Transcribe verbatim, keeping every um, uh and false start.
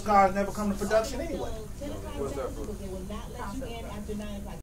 cars never come to production anyway. What's that for?